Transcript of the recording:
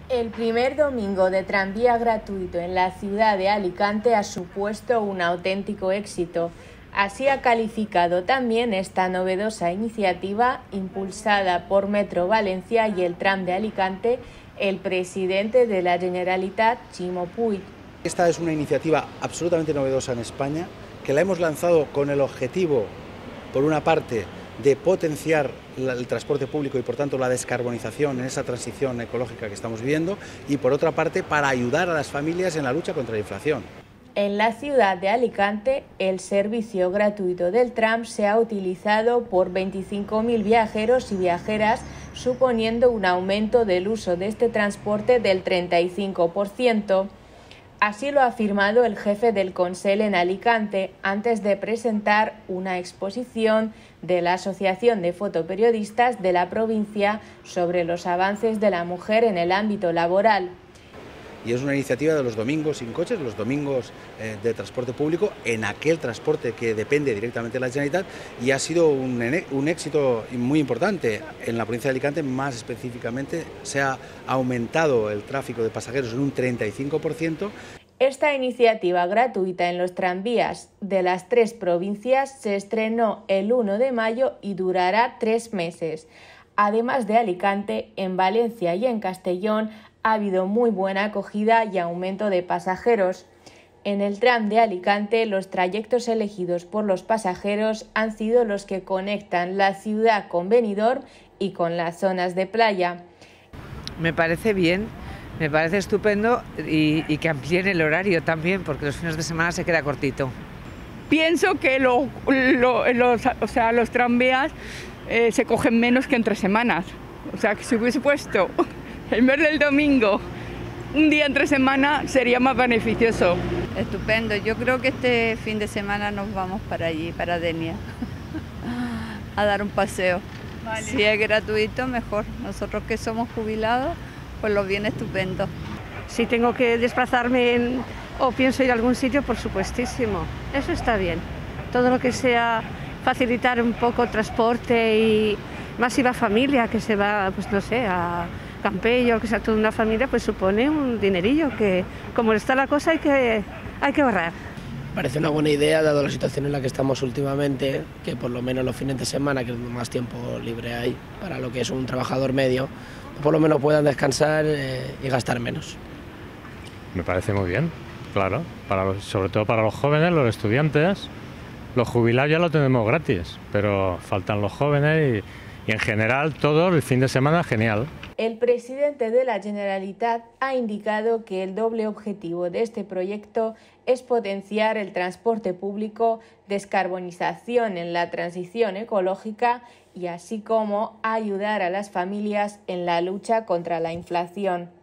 El primer domingo de tranvía gratuito en la ciudad de Alicante ha supuesto un auténtico éxito. Así ha calificado también esta novedosa iniciativa impulsada por Metro Valencia y el Tram de Alicante el presidente de la Generalitat, Ximo Puig. Esta es una iniciativa absolutamente novedosa en España, que la hemos lanzado con el objetivo, por una parte, de potenciar el transporte público y por tanto la descarbonización en esa transición ecológica que estamos viviendo, y por otra parte para ayudar a las familias en la lucha contra la inflación. En la ciudad de Alicante, el servicio gratuito del tram se ha utilizado por 25.000 viajeros y viajeras, suponiendo un aumento del uso de este transporte del 35%. Así lo ha afirmado el jefe del Consell en Alicante antes de presentar una exposición de la Asociación de Fotoperiodistas de la provincia sobre los avances de la mujer en el ámbito laboral. Y es una iniciativa de los domingos sin coches, los domingos de transporte público, en aquel transporte que depende directamente de la Generalitat, y ha sido un éxito muy importante. En la provincia de Alicante, más específicamente, se ha aumentado el tráfico de pasajeros en un 35%. Esta iniciativa gratuita en los tranvías de las 3 provincias se estrenó el 1 de mayo y durará 3 meses. Además de Alicante, en Valencia y en Castellón ha habido muy buena acogida y aumento de pasajeros. En el tram de Alicante, los trayectos elegidos por los pasajeros han sido los que conectan la ciudad con Benidorm y con las zonas de playa. Me parece bien, me parece estupendo y que amplíen el horario también, porque los fines de semana se queda cortito. Pienso que los tranvías se cogen menos que entre semanas. O sea, que si hubiese puesto en vez del domingo un día entre semana sería más beneficioso. Estupendo, yo creo que este fin de semana nos vamos para allí, para Denia, a dar un paseo. Vale. Si es gratuito, mejor. Nosotros que somos jubilados, pues lo viene estupendo. Si tengo que desplazarme o pienso ir a algún sitio, por supuestísimo. Eso está bien. Todo lo que sea facilitar un poco el transporte y más si va familia que se va, pues no sé, a Campello, que sea toda una familia, pues supone un dinerillo que, como está la cosa, hay que ahorrar. Parece una buena idea, dado la situación en la que estamos últimamente, que por lo menos los fines de semana, que más tiempo libre hay para lo que es un trabajador medio, por lo menos puedan descansar y gastar menos. Me parece muy bien, claro, sobre todo para los jóvenes, los estudiantes. Los jubilados ya lo tenemos gratis, pero faltan los jóvenes y en general todo el fin de semana genial. El presidente de la Generalitat ha indicado que el doble objetivo de este proyecto es potenciar el transporte público, descarbonización en la transición ecológica y así como ayudar a las familias en la lucha contra la inflación.